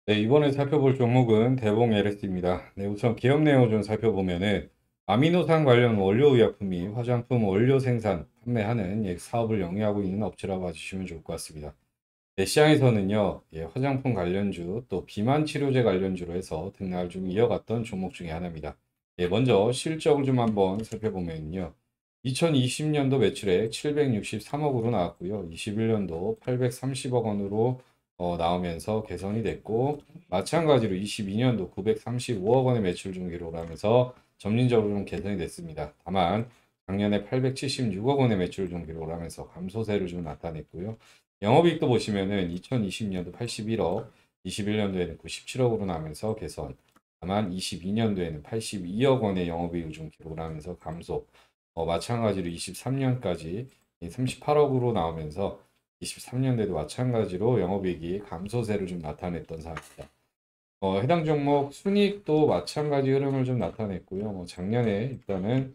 네, 이번에 살펴볼 종목은 대봉 LS입니다. 네, 우선 기업 내용을 좀 살펴보면은 아미노산 관련 원료 의약품 및 화장품 원료 생산, 판매하는 사업을 영위하고 있는 업체라고 봐주시면 좋을 것 같습니다. 네, 시장에서는요, 화장품 관련주 또 비만 치료제 관련주로 해서 등락을 좀 이어갔던 종목 중에 하나입니다. 먼저 실적을 좀 한번 살펴보면요. 2020년도 매출액 763억으로 나왔고요. 21년도 830억 원으로 나오면서 개선이 됐고, 마찬가지로 22년도 935억 원의 매출 중 기록을 하면서 점진적으로 좀 개선이 됐습니다. 다만 작년에 876억 원의 매출 중 기록을 하면서 감소세를 좀 나타냈고요. 영업이익도 보시면은 2020년도 81억, 21년도에는 97억으로 나오면서 개선. 다만 22년도에는 82억 원의 영업이익을 좀 기록을 하면서 감소. 마찬가지로 23년까지 38억으로 나오면서 23년도에도 마찬가지로 영업이익이 감소세를 좀 나타냈던 상황입니다. 해당 종목 순이익도 마찬가지 흐름을 좀 나타냈고요. 작년에 일단은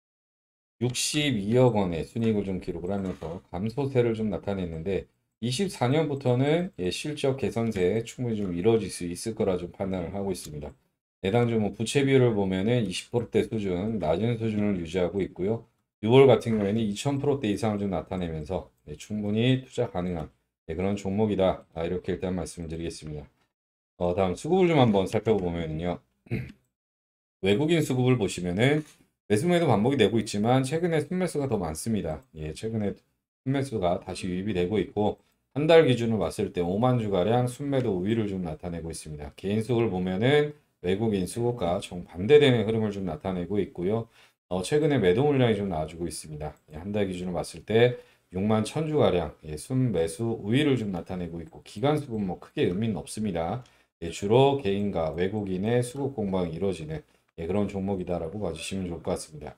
62억 원의 순이익을 좀 기록을 하면서 감소세를 좀 나타냈는데 24년부터는 실적 개선세 충분히 좀 이루어질 수 있을 거라 좀 판단을 하고 있습니다. 해당 종목 부채 비율을 보면은 20%대 수준, 낮은 수준을 유지하고 있고요. 6월 같은 경우에는 2000%대 이상을 좀 나타내면서 충분히 투자 가능한 그런 종목이다. 이렇게 일단 말씀을 드리겠습니다. 다음 수급을 좀 한번 살펴보면요. 외국인 수급을 보시면은 매수매도 반복이 되고 있지만 최근에 순매수가 더 많습니다. 최근에 순매수가 다시 유입이 되고 있고 한 달 기준으로 봤을 때 5만 주가량 순매도 우위를 좀 나타내고 있습니다. 개인 수급을 보면은 외국인 수급과 정반대되는 흐름을 좀 나타내고 있고요. 최근에 매도 물량이 좀 나와주고 있습니다. 한 달 기준으로 봤을 때 6만 천 주가량 순매수 우위를 좀 나타내고 있고 기관 수급은 뭐 크게 의미는 없습니다. 주로 개인과 외국인의 수급 공방이 이루어지는 그런 종목이다라고 봐주시면 좋을 것 같습니다.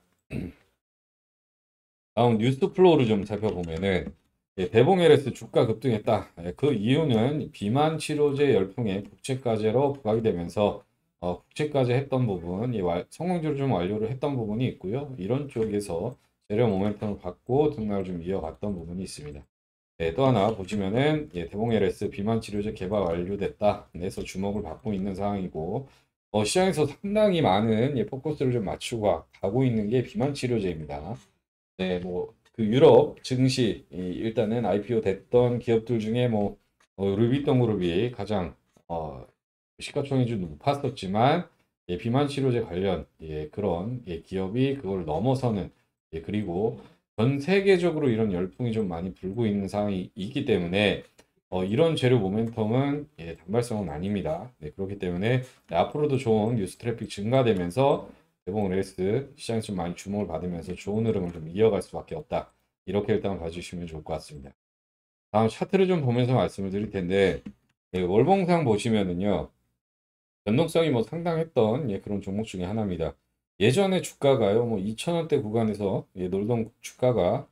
다음 뉴스 플로우를 좀 살펴보면은 대봉 LS 주가 급등했다. 그 이유는 비만 치료제 열풍에 국제과제로 부각이 되면서 국제과제 했던 부분, 성공적으로 좀 완료를 했던 부분이 있고요. 이런 쪽에서 재료 모멘텀을 받고 등락을 좀 이어갔던 부분이 있습니다. 또 하나 보시면은 대봉 LS 비만 치료제 개발 완료됐다. 그래서 주목을 받고 있는 상황이고 시장에서 상당히 많은 포커스를 좀 맞추고 가고 있는 게 비만 치료제입니다. 네, 뭐 그 유럽 증시 일단은 IPO 됐던 기업들 중에 뭐 루비통 그룹이 가장 시가총액이 좀 높았었지만 비만 치료제 관련 그런 기업이 그걸 넘어서는 그리고 전 세계적으로 이런 열풍이 좀 많이 불고 있는 상황이 있기 때문에 이런 재료 모멘텀은 단발성은 아닙니다. 네, 그렇기 때문에 앞으로도 좋은 뉴스 트래픽 증가되면서 대봉 레이스 시장에서 좀 많이 주목을 받으면서 좋은 흐름을 좀 이어갈 수밖에 없다. 이렇게 일단 봐주시면 좋을 것 같습니다. 다음 차트를 좀 보면서 말씀을 드릴 텐데 월봉상 보시면은요. 변동성이 뭐 상당했던 그런 종목 중에 하나입니다. 예전에 주가가요, 뭐 2,000원대 구간에서 놀던 주가가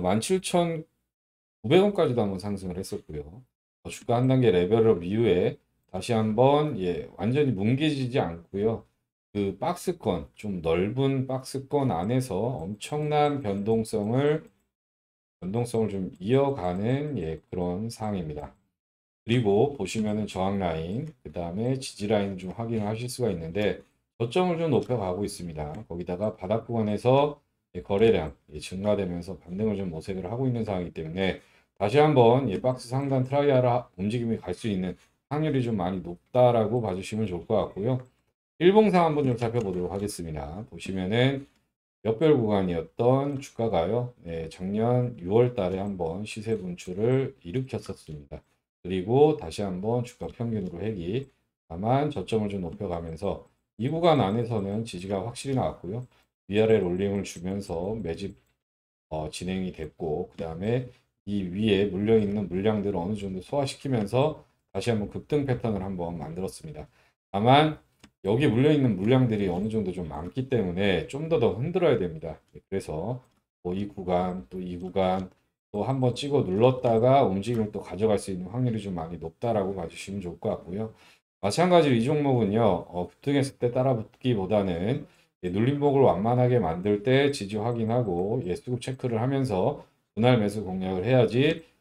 17,900원까지도 한번 상승을 했었고요. 주가 한 단계 레벨업 이후에 다시 한번 완전히 뭉개지지 않고요. 그 박스권, 좀 넓은 박스권 안에서 엄청난 변동성을 좀 이어가는 그런 상황입니다. 그리고 보시면은 저항 라인, 그 다음에 지지 라인 좀 확인을 하실 수가 있는데 저점을 좀 높여가고 있습니다. 거기다가 바닥 구간에서 거래량 증가되면서 반등을 좀 모색을 하고 있는 상황이기 때문에 다시 한번 박스 상단 트라이아라 움직임이 갈 수 있는 확률이 좀 많이 높다라고 봐주시면 좋을 것 같고요. 일봉상 한번 좀 살펴보도록 하겠습니다. 보시면은 역별 구간이었던 주가가요. 작년 6월 달에 한번 시세 분출을 일으켰었습니다. 그리고 다시 한번 주가 평균으로 해기. 다만 저점을 좀 높여가면서 이 구간 안에서는 지지가 확실히 나왔고요. 위아래 롤링을 주면서 매집 진행이 됐고 그 다음에 이 위에 물려 있는 물량들을 어느 정도 소화시키면서 다시 한번 급등 패턴을 한번 만들었습니다. 다만 여기 물려 있는 물량들이 어느 정도 좀 많기 때문에 좀 더 흔들어야 됩니다. 그래서 뭐 이 구간 또 이 구간 또 한번 찍어 눌렀다가 움직임을 또 가져갈 수 있는 확률이 좀 많이 높다라고 봐주시면 좋을 것 같고요. 마찬가지로 이 종목은요, 급등했을 때 따라붙기보다는 눌림목을 완만하게 만들 때 지지 확인하고 수급 체크를 하면서 분할 매수 공략을 해야지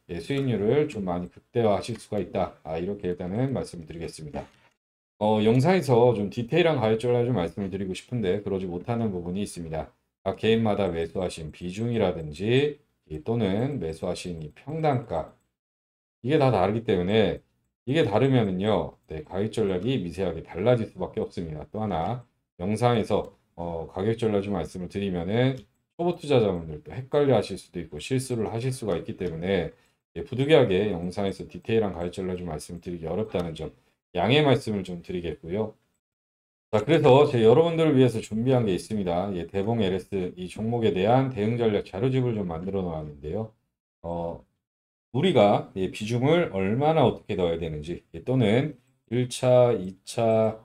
수익률을 좀 많이 극대화하실 수가 있다. 이렇게 일단은 말씀을 드리겠습니다. 영상에서 좀 디테일한 가격전략을 좀 말씀을 드리고 싶은데 그러지 못하는 부분이 있습니다. 각 개인마다 매수하신 비중이라든지 또는 매수하신 이 평단가 이게 다 다르기 때문에 이게 다르면은요, 네, 가격 전략이 미세하게 달라질 수밖에 없습니다. 또 하나 영상에서 가격 전략 좀 말씀을 드리면은 초보 투자자분들도 헷갈려 하실 수도 있고 실수를 하실 수가 있기 때문에 부득이하게 영상에서 디테일한 가격 전략 좀 말씀드리기 어렵다는 점 양해 말씀을 좀 드리겠고요. 자, 그래서 제 여러분들을 위해서 준비한 게 있습니다. 대봉 LS 이 종목에 대한 대응 전략 자료집을 좀 만들어 놓았는데요. 어, 우리가 비중을 얼마나 어떻게 넣어야 되는지 또는 1차, 2차,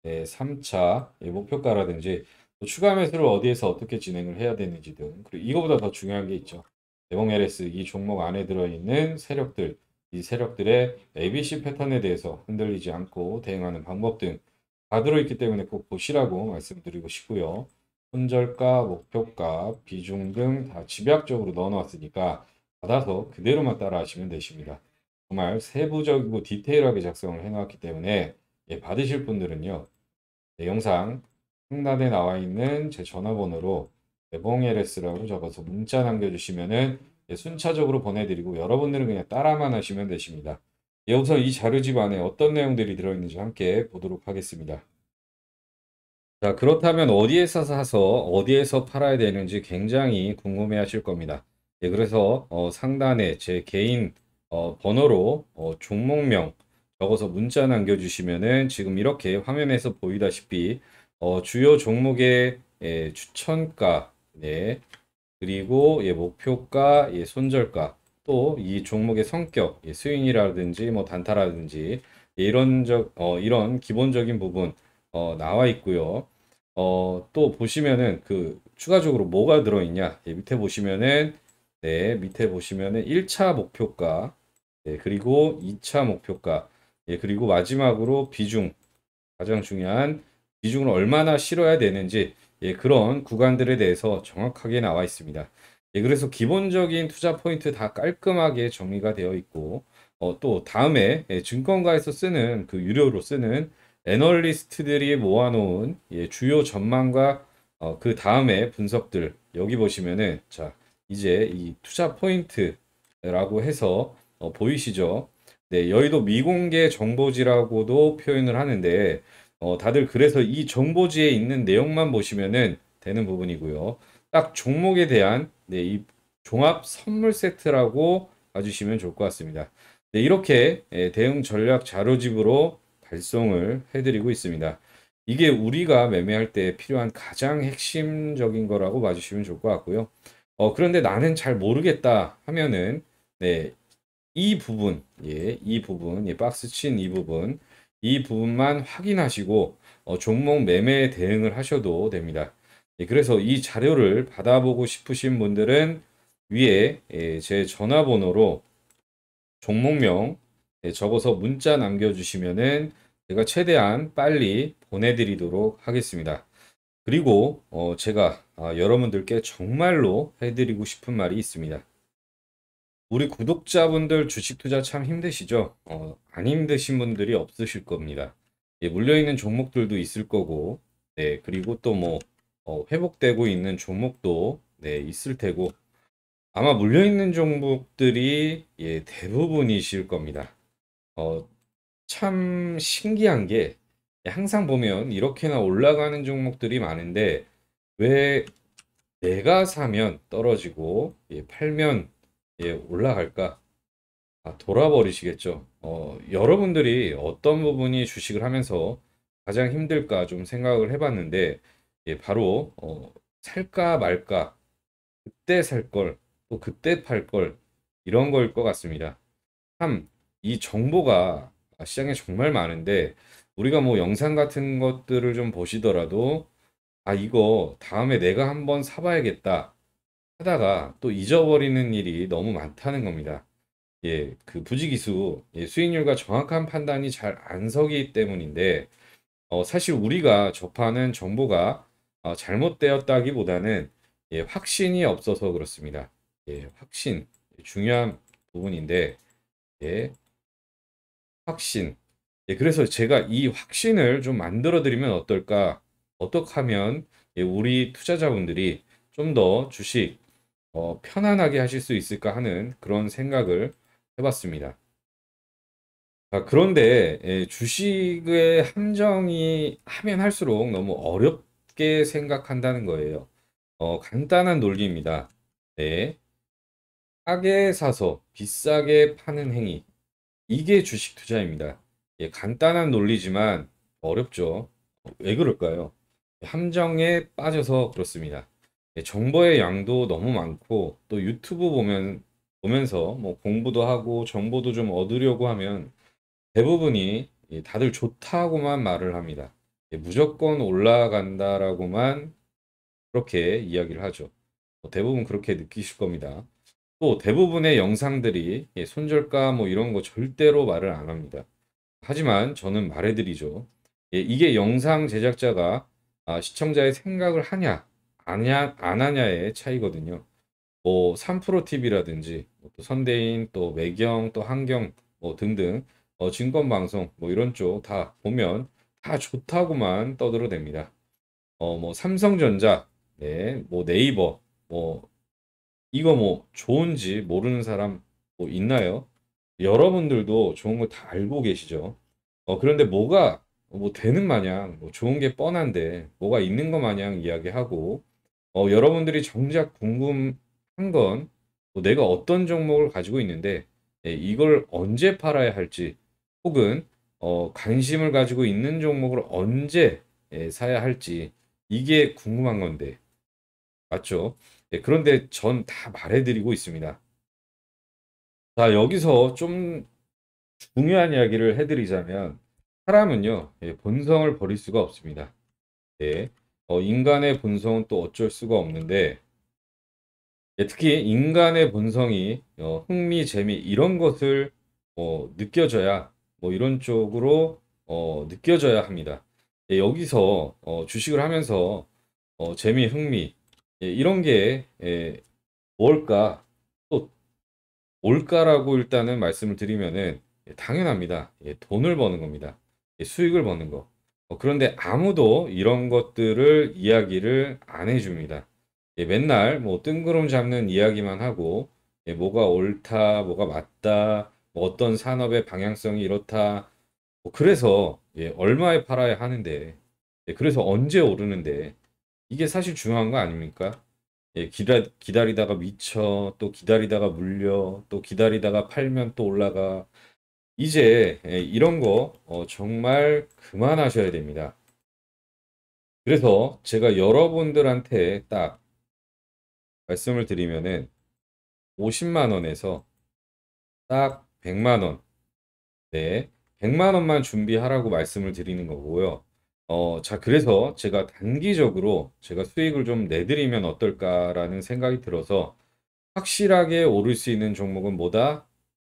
3차 목표가라든지 또 추가 매수를 어디에서 어떻게 진행을 해야 되는지 등 그리고 이거보다 더 중요한 게 있죠. 대봉 LS 이 종목 안에 들어있는 세력들 이 세력들의 ABC 패턴에 대해서 흔들리지 않고 대응하는 방법 등 다 들어있기 때문에 꼭 보시라고 말씀드리고 싶고요. 손절가, 목표가, 비중 등 다 집약적으로 넣어놨으니까 받아서 그대로만 따라 하시면 되십니다. 정말 세부적이고 디테일하게 작성을 해놨기 때문에 받으실 분들은요. 영상 상단에 나와 있는 제 전화번호로 대봉LS라고 적어서 문자 남겨주시면은 순차적으로 보내드리고 여러분들은 그냥 따라만 하시면 되십니다. 우선 이 자료집 안에 어떤 내용들이 들어있는지 함께 보도록 하겠습니다. 자, 그렇다면 어디에서 사서 어디에서 팔아야 되는지 굉장히 궁금해 하실 겁니다. 그래서 상단에 제 개인 번호로 종목명 적어서 문자 남겨주시면은 지금 이렇게 화면에서 보이다시피 주요 종목의 추천가, 네, 그리고 목표가, 손절가, 또 이 종목의 성격, 스윙이라든지 뭐 단타라든지 이런 기본적인 부분 나와 있고요. 또 보시면은 그 추가적으로 뭐가 들어있냐? 밑에 보시면은 네, 밑에 보시면은 1차 목표가, 그리고 2차 목표가, 그리고 마지막으로 비중, 가장 중요한 비중을 얼마나 실어야 되는지 그런 구간들에 대해서 정확하게 나와 있습니다. 그래서 기본적인 투자 포인트 다 깔끔하게 정리가 되어 있고 또 다음에 증권가에서 쓰는 그 유료로 쓰는 애널리스트들이 모아놓은 주요 전망과 그 다음에 분석들 여기 보시면은 자 이제 이 투자 포인트라고 해서 보이시죠? 네, 여의도 미공개 정보지라고도 표현을 하는데 다들 그래서 이 정보지에 있는 내용만 보시면은 되는 부분이고요. 딱 종목에 대한 이 종합 선물 세트라고 봐주시면 좋을 것 같습니다. 네, 이렇게 대응 전략 자료집으로 발송을 해드리고 있습니다. 이게 우리가 매매할 때 필요한 가장 핵심적인 거라고 봐주시면 좋을 것 같고요. 그런데 나는 잘 모르겠다 하면은 네, 이 부분, 이 부분, 박스 친 이 부분만 확인하시고 종목 매매 대응을 하셔도 됩니다. 그래서 이 자료를 받아보고 싶으신 분들은 위에 제 전화번호로 종목명 적어서 문자 남겨주시면은 제가 최대한 빨리 보내드리도록 하겠습니다. 그리고 제가 여러분들께 정말로 해드리고 싶은 말이 있습니다. 우리 구독자분들 주식 투자 참 힘드시죠? 안 힘드신 분들이 없으실 겁니다. 물려있는 종목들도 있을 거고, 네, 그리고 또 뭐, 회복되고 있는 종목도, 네, 있을 테고, 아마 물려있는 종목들이, 대부분이실 겁니다. 어, 참 신기한 게, 항상 보면 이렇게나 올라가는 종목들이 많은데, 왜 내가 사면 떨어지고, 팔면, 올라갈까? 돌아버리시겠죠. 여러분들이 어떤 부분이 주식을 하면서 가장 힘들까 좀 생각을 해봤는데, 바로, 살까 말까, 그때 살 걸, 또 그때 팔 걸, 이런 거일 것 같습니다. 참, 이 정보가 시장에 정말 많은데, 우리가 뭐 영상 같은 것들을 좀 보시더라도, 이거 다음에 내가 한번 사봐야겠다 하다가 또 잊어버리는 일이 너무 많다는 겁니다. 그 부지기수, 수익률과 정확한 판단이 잘 안 서기 때문인데, 사실 우리가 접하는 정보가 잘못되었다기보다는 확신이 없어서 그렇습니다. 확신, 중요한 부분인데, 예, 확신. 예, 그래서 제가 이 확신을 좀 만들어 드리면 어떨까? 어떻게 하면 예, 우리 투자자분들이 좀 더 주식 편안하게 하실 수 있을까 하는 그런 생각을 해봤습니다. 그런데 예, 주식의 함정이 하면 할수록 너무 어렵게 생각한다는 거예요. 간단한 논리입니다. 네, 싸게 사서 비싸게 파는 행위. 이게 주식 투자입니다. 예, 간단한 논리지만 어렵죠. 왜 그럴까요? 함정에 빠져서 그렇습니다. 예, 정보의 양도 너무 많고 또 유튜브 보면서 뭐 공부도 하고 정보도 좀 얻으려고 하면 대부분이 다들 좋다고만 말을 합니다. 예, 무조건 올라간다라고만 그렇게 이야기를 하죠. 대부분 그렇게 느끼실 겁니다. 또 대부분의 영상들이 손절가 뭐 이런 거 절대로 말을 안 합니다. 하지만 저는 말해드리죠. 이게 영상 제작자가 시청자의 생각을 하냐, 안 하냐의 차이거든요. 뭐 3프로 TV라든지 또 선대인 또 매경 또 한경 뭐 등등 증권 방송 뭐 이런 쪽 다 보면 다 좋다고만 떠들어댑니다. 뭐 삼성전자, 네, 뭐 네이버, 뭐 이거 뭐 좋은지 모르는 사람 뭐 있나요? 여러분들도 좋은 거 다 알고 계시죠? 그런데 뭐가 뭐 되는 마냥 뭐 좋은 게 뻔한데 뭐가 있는 거 마냥 이야기하고 여러분들이 정작 궁금한 건뭐 내가 어떤 종목을 가지고 있는데 이걸 언제 팔아야 할지 혹은 관심을 가지고 있는 종목을 언제 사야 할지 이게 궁금한 건데 맞죠? 그런데 전 다 말해드리고 있습니다. 자, 여기서 좀 중요한 이야기를 해드리자면 사람은요, 본성을 버릴 수가 없습니다. 예, 인간의 본성은 또 어쩔 수가 없는데 특히 인간의 본성이 흥미, 재미 이런 것을 느껴져야 뭐 이런 쪽으로 느껴져야 합니다. 여기서 주식을 하면서 재미, 흥미 이런 게 뭘까? 또 올가라고 일단은 말씀을 드리면은 당연합니다. 돈을 버는 겁니다. 수익을 버는 거. 그런데 아무도 이런 것들을 이야기를 안 해줍니다. 맨날 뭐 뜬구름 잡는 이야기만 하고 뭐가 옳다, 뭐가 맞다, 뭐 어떤 산업의 방향성이 이렇다. 그래서 얼마에 팔아야 하는데, 그래서 언제 오르는데 이게 사실 중요한 거 아닙니까? 기다리다가 미쳐, 또 기다리다가 물려, 또 기다리다가 팔면 또 올라가. 이제 이런 거 정말 그만하셔야 됩니다. 그래서 제가 여러분들한테 딱 말씀을 드리면은 50만 원에서 딱 100만 원, 네, 100만 원만 준비하라고 말씀을 드리는 거고요. 자, 그래서 제가 단기적으로 제가 수익을 좀 내드리면 어떨까라는 생각이 들어서 확실하게 오를 수 있는 종목은 뭐다?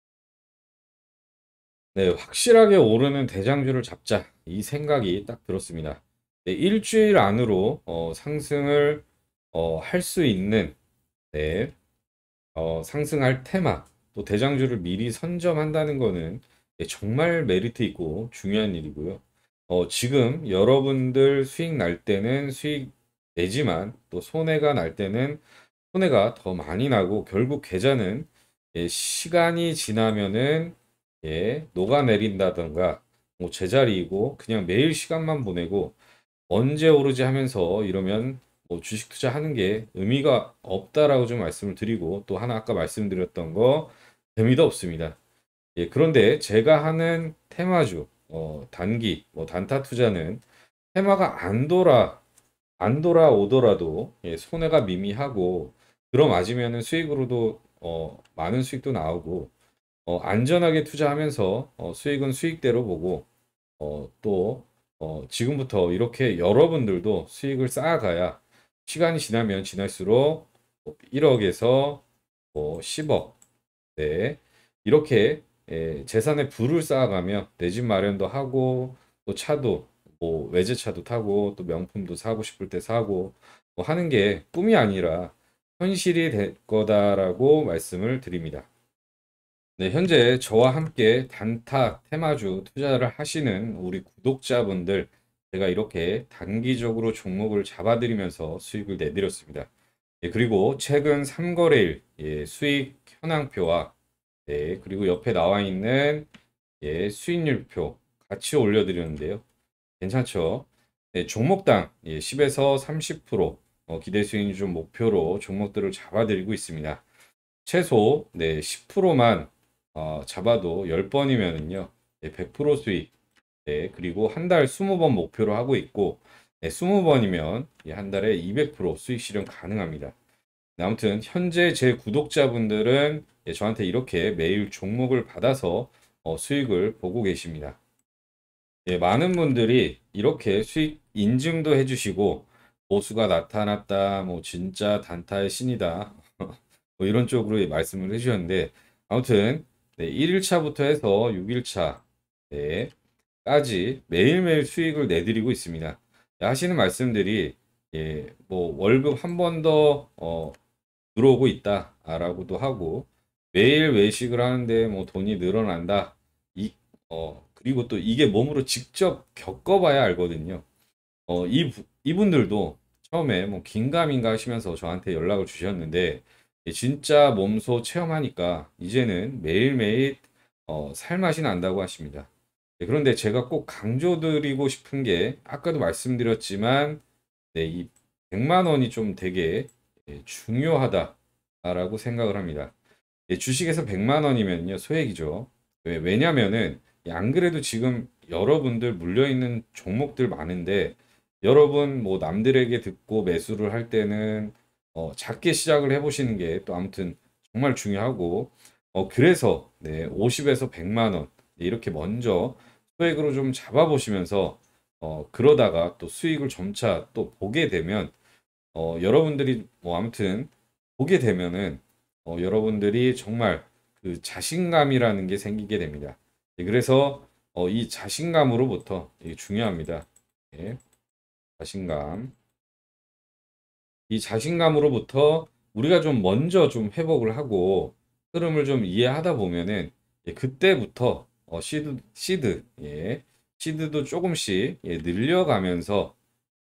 네, 확실하게 오르는 대장주를 잡자. 이 생각이 딱 들었습니다. 네, 일주일 안으로 상승을 할 수 있는 네, 상승할 테마, 또 대장주를 미리 선점한다는 거는 정말 메리트 있고 중요한 일이고요. 지금 여러분들 수익 날 때는 수익 내지만 또 손해가 날 때는 손해가 더 많이 나고 결국 계좌는 시간이 지나면은 녹아내린다던가 뭐 제자리이고 그냥 매일 시간만 보내고 언제 오르지 하면서 이러면 뭐 주식 투자하는 게 의미가 없다라고 좀 말씀을 드리고 또 하나 아까 말씀드렸던 거 재미도 없습니다. 그런데 제가 하는 테마주 단기 뭐 단타 투자는 테마가 안 돌아오더라도 손해가 미미하고 들어맞으면은 수익으로도 많은 수익도 나오고 안전하게 투자하면서 수익은 수익대로 보고 또 지금부터 이렇게 여러분들도 수익을 쌓아가야 시간이 지나면 지날수록 1억에서 10억 네, 이렇게 재산의 부를 쌓아가며 내 집 마련도 하고 또 차도 뭐 외제차도 타고 또 명품도 사고 싶을 때 사고 뭐 하는 게 꿈이 아니라 현실이 될 거다라고 말씀을 드립니다. 네, 현재 저와 함께 단타 테마주 투자를 하시는 우리 구독자분들, 제가 이렇게 단기적으로 종목을 잡아드리면서 수익을 내드렸습니다. 예, 그리고 최근 3거래일 수익 현황표와 그리고 옆에 나와 있는 수익률표 같이 올려드렸는데요. 괜찮죠? 네, 종목당 10에서 30% 기대 수익률 좀 목표로 종목들을 잡아드리고 있습니다. 최소 10%만 잡아도 10번이면은요. 100% 수익. 네, 그리고 한 달 20번 목표로 하고 있고 20번이면 한 달에 200% 수익 실현 가능합니다. 네, 아무튼 현재 제 구독자분들은 저한테 이렇게 매일 종목을 받아서 수익을 보고 계십니다. 많은 분들이 이렇게 수익 인증도 해주시고 보수가 나타났다, 뭐 진짜 단타의 신이다, 뭐 이런 쪽으로 말씀을 해주셨는데 아무튼 1일차부터 해서 6일차 까지 매일매일 수익을 내드리고 있습니다. 하시는 말씀들이 뭐 월급 한 번 더 들어오고 있다라고도 하고 매일 외식을 하는데 뭐 돈이 늘어난다. 그리고 또 이게 몸으로 직접 겪어봐야 알거든요. 이분들도 처음에 뭐 긴가민가 하시면서 저한테 연락을 주셨는데 진짜 몸소 체험하니까 이제는 매일매일 살맛이 난다고 하십니다. 그런데 제가 꼭 강조드리고 싶은 게 아까도 말씀드렸지만 이 100만 원이 좀 되게 중요하다라고 생각을 합니다. 주식에서 100만 원이면요 소액이죠. 왜냐면은 안 그래도 지금 여러분들 물려있는 종목들 많은데 여러분 뭐 남들에게 듣고 매수를 할 때는 작게 시작을 해보시는 게 또 아무튼 정말 중요하고 그래서 50에서 100만 원 이렇게 먼저 소액으로 좀 잡아보시면서 그러다가 또 수익을 점차 또 보게 되면 여러분들이 뭐 아무튼 보게 되면은 여러분들이 정말 그 자신감이라는 게 생기게 됩니다. 그래서 이 자신감으로부터 이게 중요합니다. 예, 자신감. 이 자신감으로부터 우리가 좀 먼저 좀 회복을 하고 흐름을 좀 이해하다 보면은 그때부터 시드도 조금씩 늘려가면서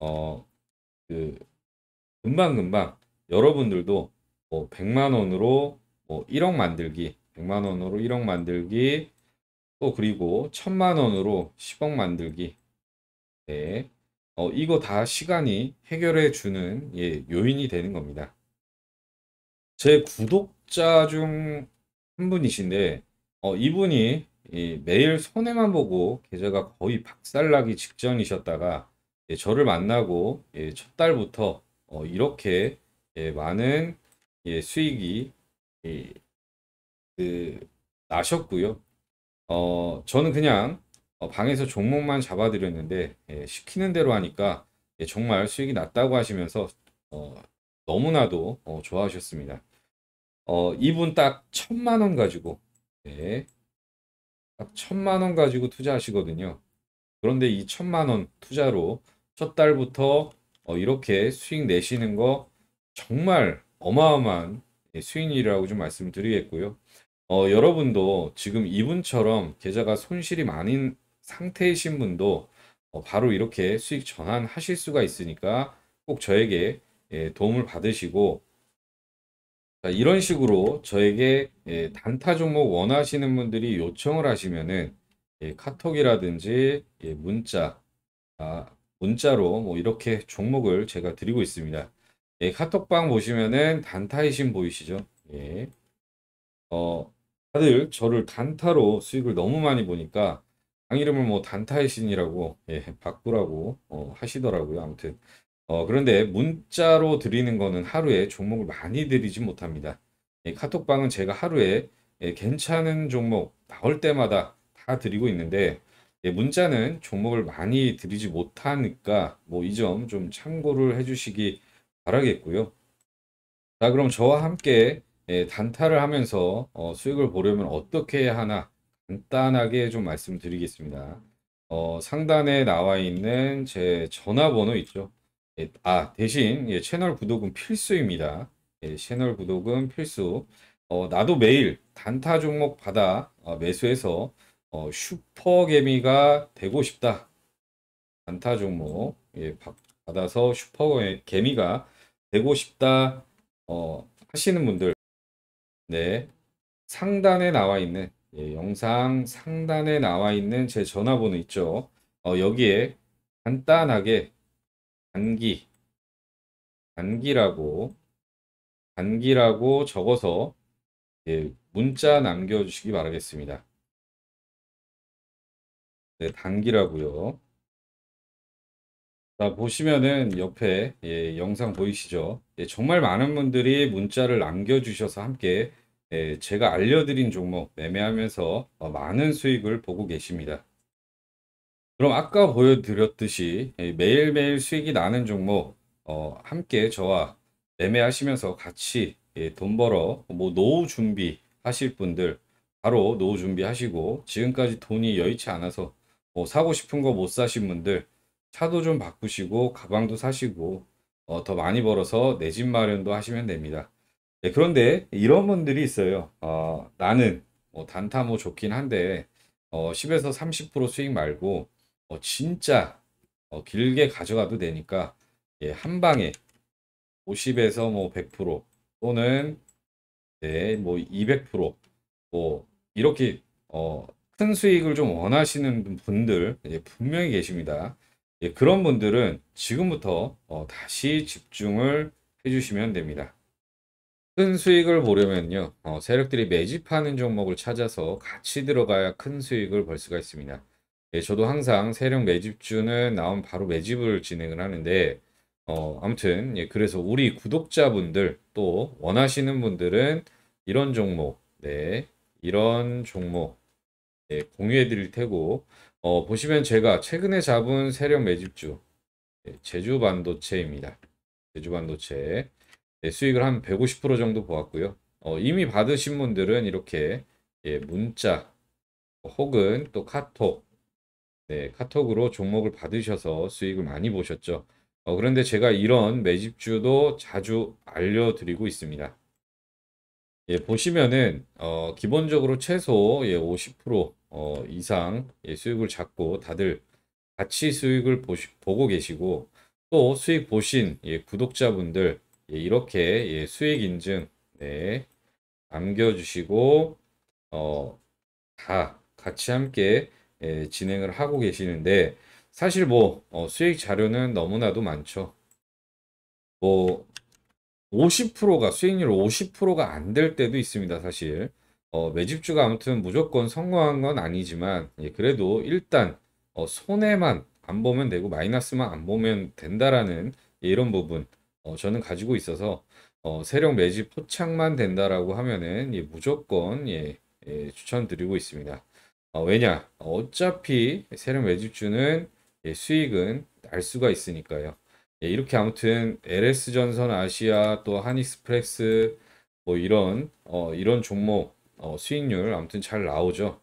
그 금방금방 여러분들도 뭐 100만 원으로 뭐 1억 만들기, 100만 원으로 1억 만들기, 또 그리고 1000만 원으로 10억 만들기. 네. 이거 다 시간이 해결해 주는 요인이 되는 겁니다. 제 구독자 중 한 분이신데 이분이 매일 손해만 보고 계좌가 거의 박살나기 직전이셨다가 저를 만나고 첫 달부터 이렇게 많은 수익이 예, 그, 나셨고요. 저는 그냥 방에서 종목만 잡아드렸는데 시키는 대로 하니까 정말 수익이 났다고 하시면서 어, 너무나도 좋아하셨습니다. 이분 딱 1000만 원 가지고 네, 딱 1000만 원 가지고 투자하시거든요. 그런데 이 1000만 원 투자로 첫 달부터 이렇게 수익 내시는 거 정말 어마어마한 수익률이라고 좀 말씀을 드리겠고요. 여러분도 지금 이분처럼 계좌가 손실이 많은 상태이신 분도 바로 이렇게 수익 전환하실 수가 있으니까 꼭 저에게 도움을 받으시고 자, 이런 식으로 저에게 단타 종목 원하시는 분들이 요청을 하시면은 카톡이라든지 아, 문자로 뭐 이렇게 종목을 제가 드리고 있습니다. 카톡방 보시면은 단타이신 보이시죠? 예. 다들 저를 단타로 수익을 너무 많이 보니까 방 이름을 뭐 단타의 신이라고 바꾸라고 하시더라고요. 아무튼 그런데 문자로 드리는 거는 하루에 종목을 많이 드리지 못합니다. 카톡방은 제가 하루에 괜찮은 종목 나올 때마다 다 드리고 있는데 문자는 종목을 많이 드리지 못하니까 뭐 이 점 좀 참고를 해주시기 바라겠고요. 자, 그럼 저와 함께 단타를 하면서 수익을 보려면 어떻게 해야 하나 간단하게 좀 말씀드리겠습니다. 상단에 나와 있는 제 전화번호 있죠. 대신 채널 구독은 필수입니다. 채널 구독은 필수. 나도 매일 단타 종목 받아 매수해서 슈퍼개미가 되고 싶다. 단타 종목 받아서 슈퍼개미가 되고 싶다 하시는 분들, 네, 상단에 나와 있는 영상 상단에 나와 있는 제 전화번호 있죠. 여기에 간단하게 단기 단기라고 단기라고 적어서 문자 남겨주시기 바라겠습니다. 네, 단기라고요. 자, 보시면은 옆에 영상 보이시죠? 정말 많은 분들이 문자를 남겨주셔서 함께 제가 알려드린 종목 매매하면서 많은 수익을 보고 계십니다. 그럼 아까 보여드렸듯이 매일매일 수익이 나는 종목 함께 저와 매매하시면서 같이 돈 벌어 뭐 노후 준비 하실 분들 바로 노후 준비하시고, 지금까지 돈이 여의치 않아서 사고 싶은 거 못 사신 분들 차도 좀 바꾸시고 가방도 사시고 더 많이 벌어서 내 집 마련도 하시면 됩니다. 그런데 이런 분들이 있어요. 나는 단타 뭐 좋긴 한데 10에서 30% 수익 말고 진짜 길게 가져가도 되니까 한 방에 50에서 뭐 100% 또는 뭐 200%뭐 이렇게 큰 수익을 좀 원하시는 분들 분명히 계십니다. 그런 분들은 지금부터 다시 집중을 해주시면 됩니다. 큰 수익을 보려면요, 세력들이 매집하는 종목을 찾아서 같이 들어가야 큰 수익을 벌 수가 있습니다. 저도 항상 세력 매집주는 나온 바로 매집을 진행을 하는데, 아무튼, 그래서 우리 구독자분들 또 원하시는 분들은 이런 종목, 이런 종목, 공유해 드릴 테고, 보시면 제가 최근에 잡은 세력 매집주, 제주반도체입니다. 제주반도체. 수익을 한 150% 정도 보았고요. 이미 받으신 분들은 이렇게 문자 혹은 또 카톡, 카톡으로 종목을 받으셔서 수익을 많이 보셨죠. 그런데 제가 이런 매집주도 자주 알려드리고 있습니다. 보시면은 기본적으로 최소 50% 이상 수익을 잡고 다들 같이 수익을 보고 계시고, 또 수익 보신 구독자분들 이렇게 수익 인증 남겨주시고 다 같이 함께 진행을 하고 계시는데, 사실 뭐 수익 자료는 너무나도 많죠. 뭐 50%가 수익률 50%가 안 될 때도 있습니다, 사실. 매집주가 아무튼 무조건 성공한 건 아니지만 그래도 일단 손해만 안 보면 되고 마이너스만 안 보면 된다라는 이런 부분 저는 가지고 있어서 세력 매집 포착만 된다라고 하면은 무조건 추천드리고 있습니다. 왜냐? 어차피 세력 매집주는 수익은 날 수가 있으니까요. 이렇게 아무튼 LS전선 아시아 또 한익스프레스 뭐 이런 종목 수익률 아무튼 잘 나오죠.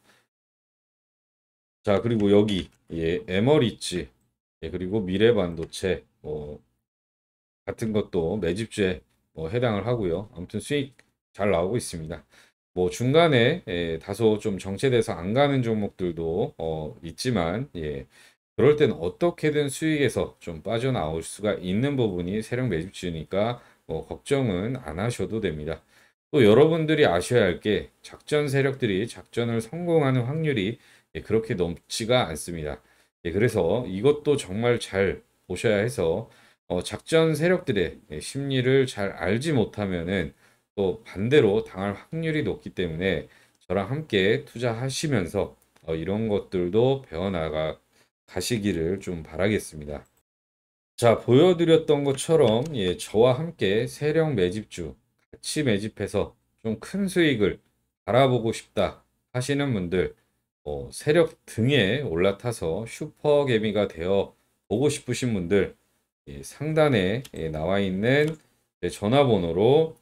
자, 그리고 여기 에머리츠 그리고 미래반도체 같은 것도 매집주에 해당을 하고요. 아무튼 수익 잘 나오고 있습니다. 뭐 중간에 다소 좀 정체돼서 안 가는 종목들도 있지만 그럴 때는 어떻게든 수익에서 좀 빠져나올 수가 있는 부분이 세력 매집주니까 걱정은 안 하셔도 됩니다. 또 여러분들이 아셔야 할 게 작전 세력들이 작전을 성공하는 확률이 그렇게 높지가 않습니다. 그래서 이것도 정말 잘 보셔야 해서 작전 세력들의 심리를 잘 알지 못하면은 또 반대로 당할 확률이 높기 때문에 저랑 함께 투자하시면서 이런 것들도 배워나가 가시기를 좀 바라겠습니다. 자, 보여드렸던 것처럼 저와 함께 세력 매집주 같이 매집해서 좀 큰 수익을 바라보고 싶다 하시는 분들, 세력 등에 올라타서 슈퍼개미가 되어 보고 싶으신 분들, 상단에 나와 있는 전화번호로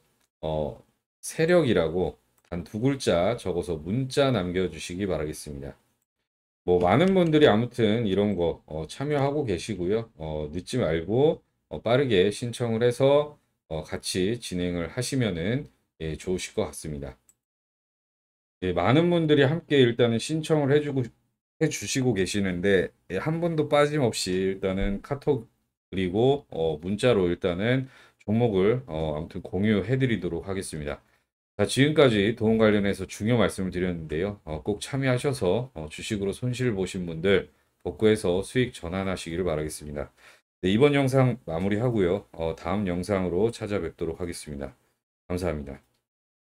세력이라고 단 두 글자 적어서 문자 남겨주시기 바라겠습니다. 뭐 많은 분들이 아무튼 이런 거 참여하고 계시고요. 늦지 말고 빠르게 신청을 해서 같이 진행을 하시면은 예, 좋으실 것 같습니다. 예, 많은 분들이 함께 일단은 신청을 해주시고 계시는데, 예, 한 분도 빠짐없이 일단은 카톡 그리고 문자로 일단은 종목을 아무튼 공유해 드리도록 하겠습니다. 자, 지금까지 돈 관련해서 중요 말씀을 드렸는데요. 꼭 참여하셔서 주식으로 손실 보신 분들 복구해서 수익 전환하시기를 바라겠습니다. 네, 이번 영상 마무리하고요. 다음 영상으로 찾아뵙도록 하겠습니다. 감사합니다.